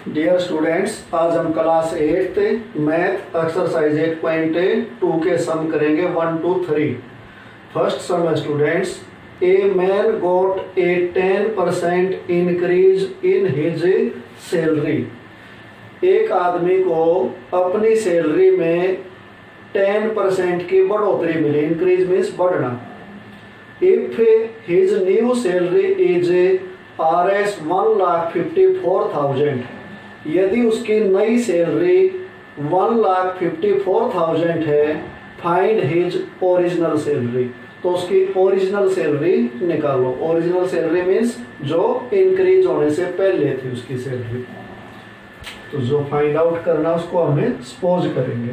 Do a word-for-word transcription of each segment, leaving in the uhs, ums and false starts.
Dear students, आज हम class eighth math exercise eight point two के सम करेंगे one two three. First sum है students, a man got a ten percent increase in his salary. एक आदमी को अपनी सैलरी में टेन परसेंट की बढ़ोतरी मिली। इंक्रीज मीन्स बढ़ना। If his new salary is R S one lakh fifty four thousand, यदि उसकी नई salary one lakh fifty four thousand है, फाइंड हिज ओरिजिनल सैलरी। तो उसकी ओरिजिनल सैलरी निकालो। ओरिजिनल सैलरी मीन्स जो इंक्रीज होने से पहले थी उसकी सैलरी। तो जो फाइंड आउट करना उसको हमें सपोज करेंगे।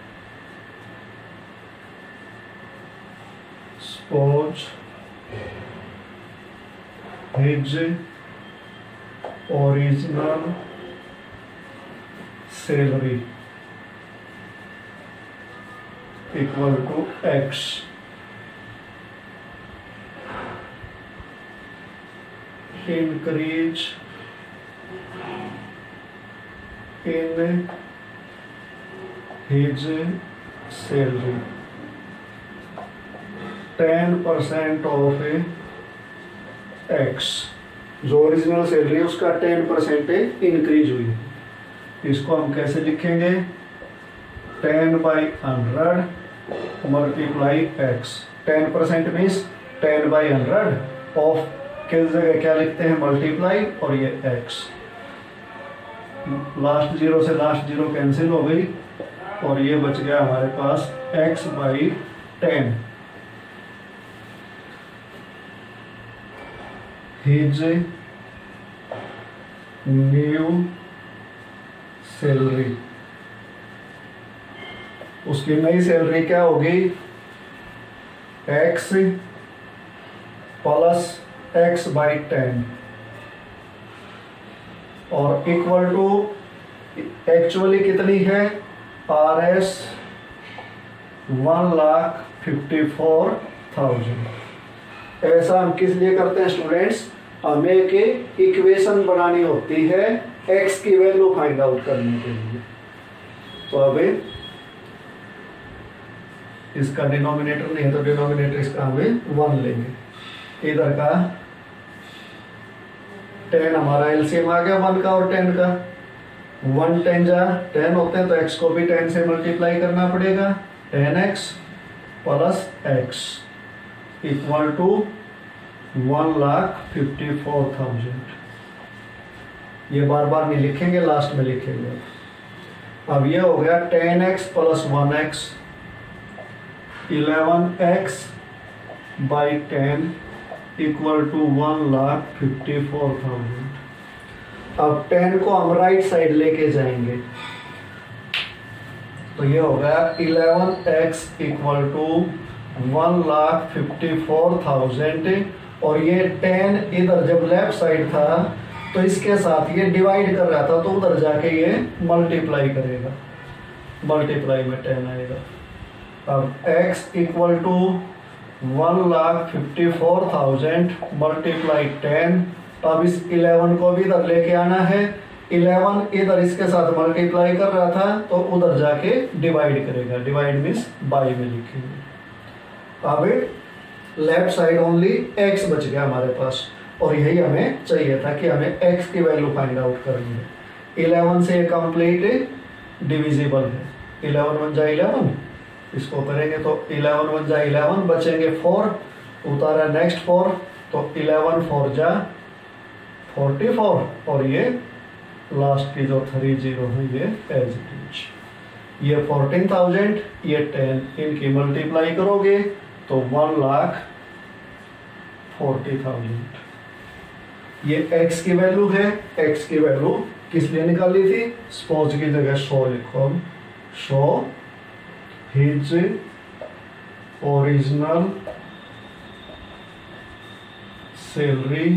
Suppose his original salary equal to x. Increase in his salary ten percent of x. जो ओरिजिनल सैलरी उसका टेन परसेंट इंक्रीज हुई। इसको हम कैसे लिखेंगे? Ten by hundred multiply x. Ten percent means ten by hundred of किस जगह क्या लिखते हैं? मल्टीप्लाई और ये एक्स। लास्ट जीरो से लास्ट जीरो कैंसिल हो गई और ये बच गया हमारे पास x by ten. His new salary, उसकी नई सैलरी क्या होगी? X plus x by ten और इक्वल टू एक्चुअली कितनी है? R S one lakh fifty four thousand. ऐसा हम किस लिए करते हैं स्टूडेंट्स? हमें एक इक्वेशन बनानी होती है x की वैल्यू फाइंड आउट करने के लिए। तो अब इसका डिनोमिनेटर नहीं है तो डिनोमिनेटर इसका हमें वन लेंगे। इधर का टेन हमारा एलसीएम आ गया वन का और टेन का। वन टेन जा टेन होते हैं तो x को भी टेन से मल्टीप्लाई करना पड़ेगा। Ten x plus x equal to one lakh fifty four thousand. ये बार बार नहीं लिखेंगे, लास्ट में लिखेंगे। अब ये हो गया ten x plus one x, eleven x by ten equal to one lakh fifty four thousand. अब टेन को हम राइट साइड लेके जाएंगे तो ये हो गया eleven x equal to one lakh fifty four thousand. और ये टेन इधर जब लेफ्ट साइड था तो इसके साथ ये डिवाइड कर रहा था तो उधर जाके ये मल्टीप्लाई करेगा। मल्टीप्लाई में टेन आएगा। अब x equal to one lakh fifty four thousand multiply ten. अब इस इलेवन को भी इधर लेके आना है। इलेवन इधर इसके साथ मल्टीप्लाई कर रहा था तो उधर जाके डिवाइड करेगा। डिवाइड मीन्स बाई में लिखेंगे। अब लेफ्ट साइड ओनली x बच गया हमारे पास और यही हमें चाहिए था कि हमें x की वैल्यू फाइंड आउट करेंगे। इलेवन से कंप्लीट डिविजिबल है। इलेवन वन जा इलेवन, इसको करेंगे तो इलेवन वन जा इलेवन, बचेंगे फोर, उतारा नेक्स्ट फोर तो इलेवन फोर जा फोर्टी फोर और ये लास्ट की जो थ्री जीरो है ये एज इट इज। ये फोर्टीन थाउजेंड, ये टेन, इनकी मल्टीप्लाई करोगे तो वन लाख फोर्टी थाउजेंड। ये x की वैल्यू है। x की वैल्यू किस लिए निकाली थी? सपोज की जगह शो लिखो। Show his original salary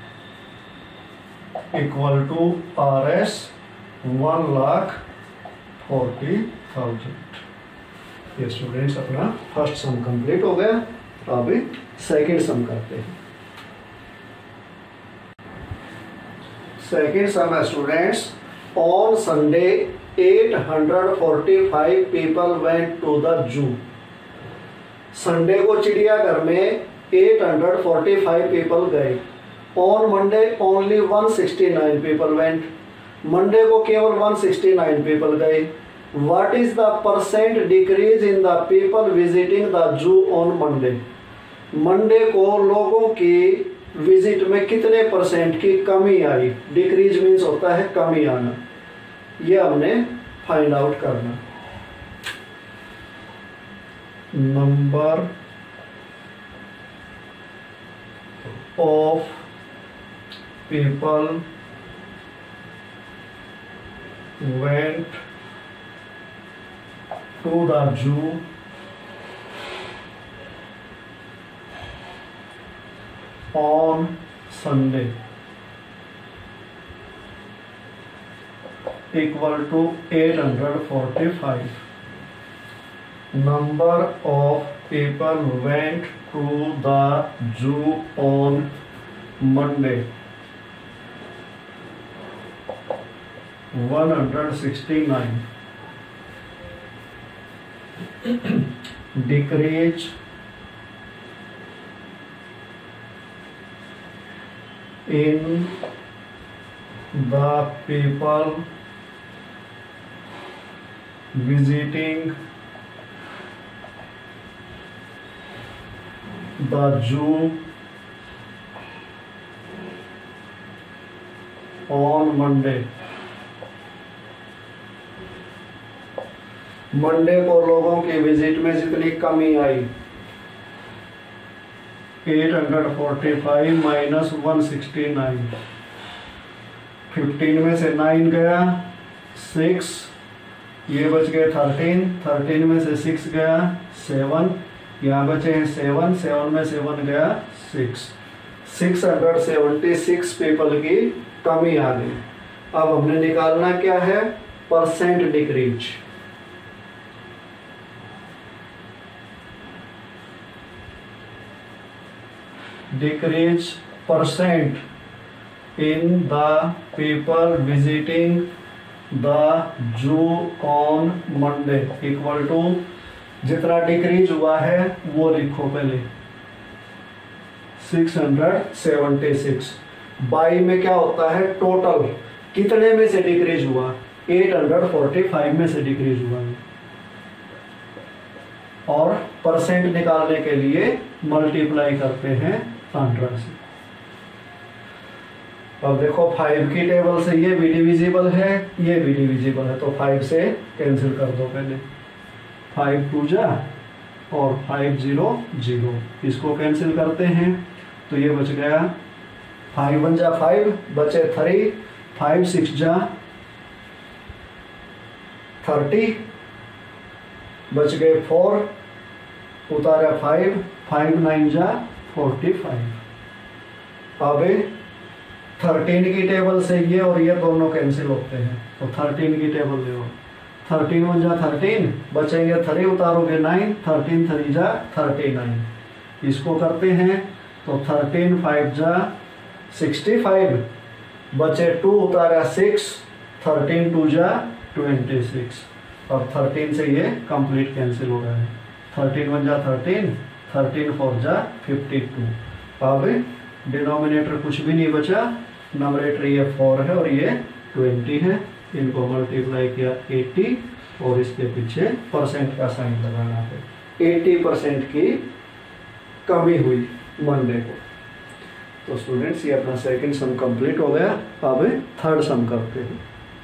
equal to R S one lakh forty thousand. ये स्टूडेंट्स अपना फर्स्ट सम कंप्लीट हो गया। अब सेकेंड सम करते हैं। सेकेंड सम है students, on Sunday eight hundred forty five people went to the zoo. Sunday को चिड़ियाघर में eight hundred forty five people गए। On Monday only one sixty nine people went. Monday को केवल one sixty nine people गए। What is the percent decrease in the people visiting the zoo on Monday. Monday को लोगों की visit में कितने percent की कमी आई। डिक्रीज मीन्स होता है कमी आना। ये हमने फाइंड आउट करना। Number of people went to the zoo on Sunday equal to eight hundred forty-five. Number of people went to the zoo on Monday one hundred sixty-nine. Decrease in the people visiting the zoo on Monday. Monday को लोगों की visit में जितनी कमी आई eight hundred forty five minus one sixty nine. Fifteen में से nine गया सिक्स, ये बच गए थर्टीन। थर्टीन में से सिक्स गया सेवन, यहाँ बचे हैं सेवन। सेवन में से वन गया six. Six hundred seventy six people की कमी आ गई। अब हमने निकालना क्या है, percent decrease. Decrease percent in the people visiting the zoo on Monday equal to जितना डिक्रीज हुआ है वो लिखो पहले six hundred seventy six. By में क्या होता है टोटल, कितने में से डिक्रीज हुआ, एट हंड्रेड फोर्टी फाइव में से डिक्रीज हुआ है। और परसेंट निकालने के लिए मल्टीप्लाई करते हैं हंड्रेड से। अब देखो फाइव की टेबल से ये भी डिविजिबल है, ये भी डिविजिबल है, तो फाइव से कैंसिल कर दो पहले। फाइव टू जा और फाइव जीरो जीरो, इसको कैंसिल करते हैं तो ये बच गया फाइव वन जा फाइव, बचे थ्री। फाइव सिक्स जा थर्टी, बच गए फोर, उतारा फाइव। फाइव नाइन जा फोर्टी फाइव। अब थर्टीन की टेबल से ये और ये दोनों कैंसिल होते हैं, तो थर्टीन की टेबल ले। थर्टीन वन जा थर्टीन, बचेंगे थ्री, उतारोगे नाइन। थर्टीन थ्री जा थर्टी नाइन, इसको करते हैं तो थर्टीन फाइव जा सिक्सटी फाइव, बचे टू, उतारा सिक्स। थर्टीन टू जा ट्वेंटी सिक्स। और थर्टीन से ये कंप्लीट कैंसिल हो रहा है। थर्टीन वन जा थर्टीन, थर्टीन फोर जा फिफ्टी टू। अब डिनोमिनेटर कुछ भी नहीं बचा, नंबरेटर ये फोर है और ये ट्वेंटी है। इनको मल्टीप्लाई किया एटी और इसके पीछे परसेंट का साइन लगाना है। एटी परसेंट की कमी हुई मंडे को। तो स्टूडेंट्स ये अपना सेकंड सम कंप्लीट हो गया। अब थर्ड सम करते हैं।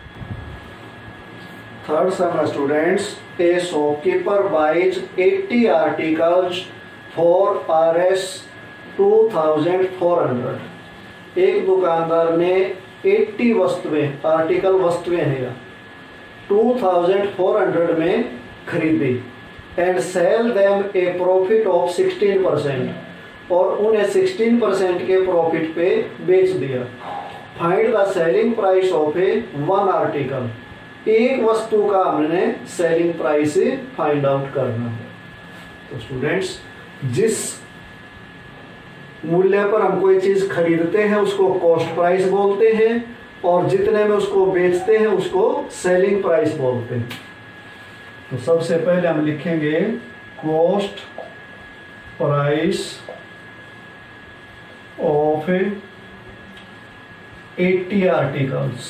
Third sum students, a shopkeeper buys eighty articles for R S two thousand four hundred. एक दुकानदार ने अस्सी वस्तुएं, आर्टिकल वस्तुएं हैं, टू थाउजेंड फोर हंड्रेड में खरीदी and sell them a profit of sixteen percent, और उन्हें सिक्सटीन परसेंट के प्रॉफिट पे बेच दिया। Find the selling price of a one article. एक वस्तु का हमने सेलिंग प्राइस फाइंड आउट करना है। तो स्टूडेंट्स, जिस मूल्य पर हम कोई चीज खरीदते हैं उसको कॉस्ट प्राइस बोलते हैं, और जितने में उसको बेचते हैं उसको सेलिंग प्राइस बोलते हैं। तो सबसे पहले हम लिखेंगे cost price of eighty articles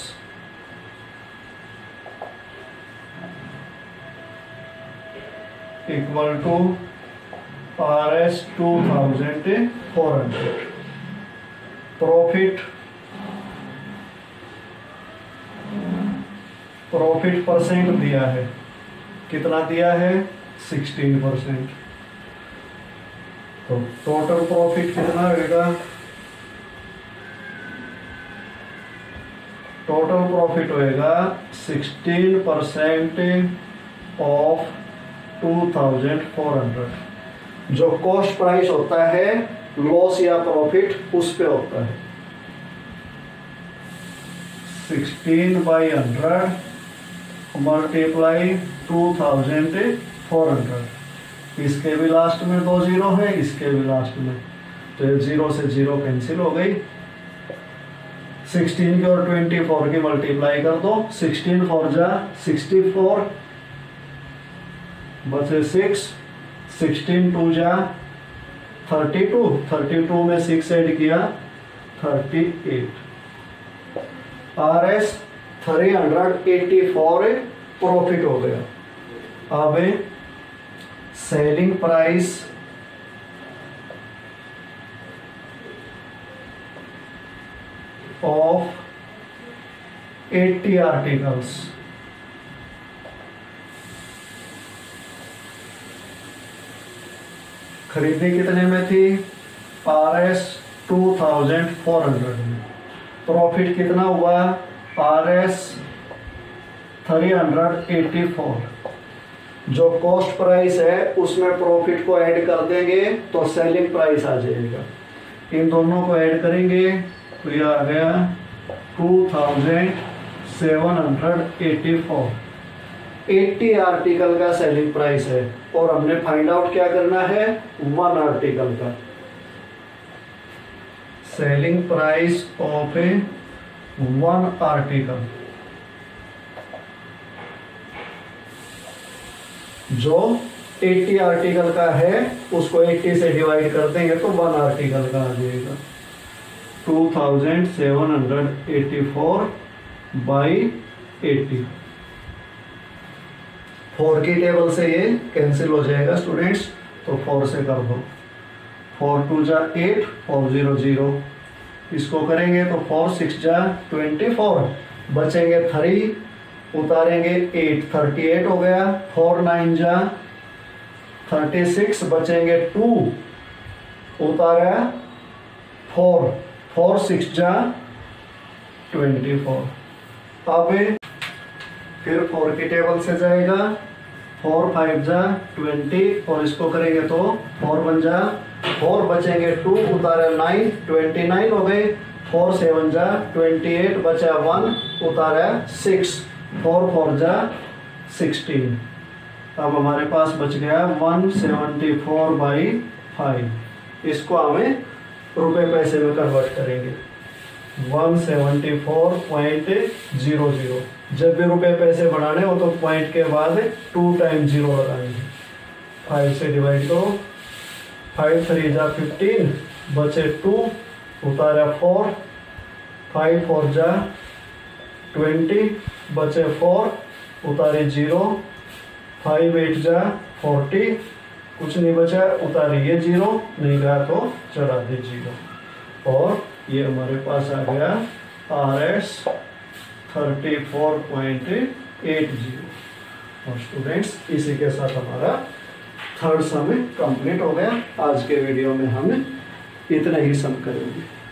equal to R S two thousand four hundred. Profit profit percent दिया है, कितना दिया है? Sixteen percent. तो टोटल प्रॉफिट कितना होगा? टोटल प्रॉफिट होएगा sixteen percent of two thousand four hundred. जो कॉस्ट प्राइस होता है लॉस या प्रॉफिट उस पे होता है। Sixteen by hundred multiply two thousand four hundred. इसके भी लास्ट में दो जीरो है, इसके भी लास्ट में, तो ये जीरो से जीरो कैंसिल हो गई। सिक्सटीन की और ट्वेंटी फोर की मल्टीप्लाई कर दो, सिक्सटीन फोर जा सिक्सटी फोर, बचे सिक्स, सिक्सटीन टू जा थर्टी टू, थर्टी टू में सिक्स ऐड किया thirty eight. R S three hundred eighty four profit हो गया। अब selling price of eighty articles खरीदी कितने में थी? R S two thousand four hundred में। प्रॉफिट कितना हुआ? R S three hundred eighty four. जो कॉस्ट प्राइस है उसमें प्रॉफिट को ऐड कर देंगे तो सेलिंग प्राइस आ जाएगा। इन दोनों को ऐड करेंगे तो ये आ गया two thousand seven hundred eighty four. Eighty article का सेलिंग प्राइस है और हमने फाइंड आउट क्या करना है? वन आर्टिकल का। Selling price of a one article, जो एट्टी आर्टिकल का है उसको एट्टी से डिवाइड कर देंगे तो वन आर्टिकल का आ जाएगा। Two thousand seven hundred eighty four by eighty. Four की टेबल से ये कैंसिल हो जाएगा स्टूडेंट्स, तो फोर से कर दो। फोर टू जा एट, फोर जीरो जीरो। इसको करेंगे तो फोर सिक्स जा ट्वेंटी फोर, बचेंगे थ्री, उतारेंगे एट, थर्टी एट हो गया। फोर नाइन जा थर्टी सिक्स, बचेंगे टू, उतारा फोर, फोर सिक्स जा ट्वेंटी फोर। अब फिर फोर की टेबल से जाएगा, फोर फाइव जा ट्वेंटी, और इसको करेंगे तो फोर वन जा फोर, बचेंगे टू, उतारे नाइन, ट्वेंटी नाइन हो गए। फोर सेवन जा ट्वेंटी एट, बचा वन, उतारा सिक्स, फोर फोर जा सिक्सटीन। अब हमारे पास बच गया one seventy four by five. इसको हमें रुपए पैसे में कन्वर्ट करेंगे। One seventy four point zero zero. जब भी रुपए पैसे बढ़ाने हो तो पॉइंट के बाद टू टाइम जीरो लगाएंगे। फाइव से डिवाइड करो, फाइव थ्री जा फिफ्टीन, बचे टू, उतारा फोर, फाइव फोर जा ट्वेंटी, बचे फोर, उतारे जीरो, फाइव एट जा फोर्टी, कुछ नहीं बचा, उतारिए जीरो, नहीं गया तो चढ़ा दे जीरो। और ये हमारे पास आ गया R S thirty four point eight zero. और स्टूडेंट्स इसी के साथ हमारा थर्ड सम कंप्लीट हो गया। आज के वीडियो में हम इतना ही सम करेंगे।